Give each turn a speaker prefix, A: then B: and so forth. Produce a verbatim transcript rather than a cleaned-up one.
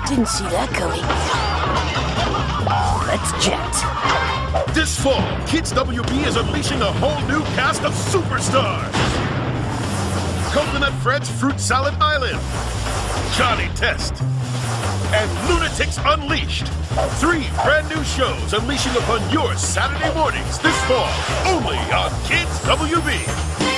A: Didn't see that coming. Let's jet.
B: This fall, Kids W B is unleashing a whole new cast of superstars. Coconut Fred's Fruit Salad Island, Johnny Test, and Lunatics Unleashed. Three brand new shows unleashing upon your Saturday mornings this fall, only on Kids W B.